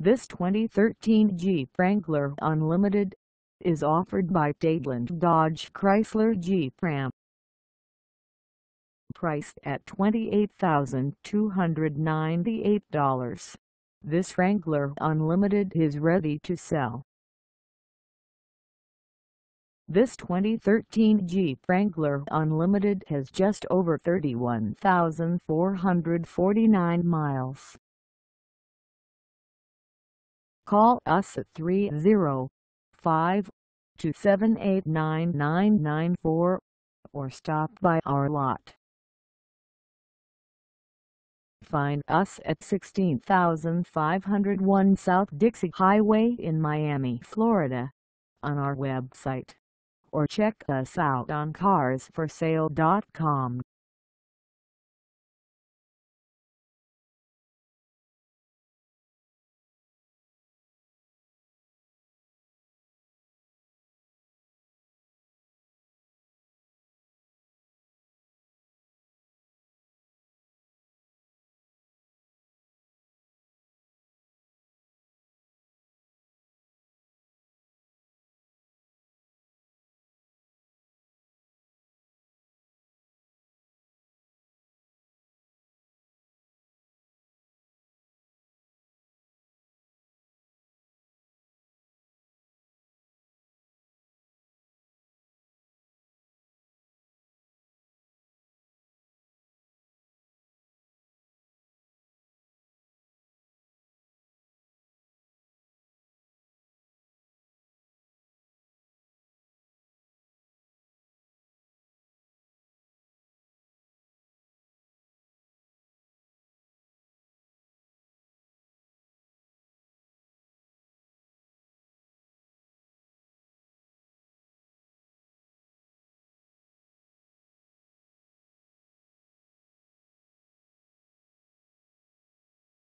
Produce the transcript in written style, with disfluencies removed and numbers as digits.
This 2013 Jeep Wrangler Unlimited is offered by Dadeland Dodge Chrysler Jeep Ram. Priced at $28,298, this Wrangler Unlimited is ready to sell. This 2013 Jeep Wrangler Unlimited has just over 31,449 miles. Call us at 305-278-9994 or stop by our lot. Find us at 16501 South Dixie Highway in Miami, Florida, on our website, or check us out on carsforsale.com.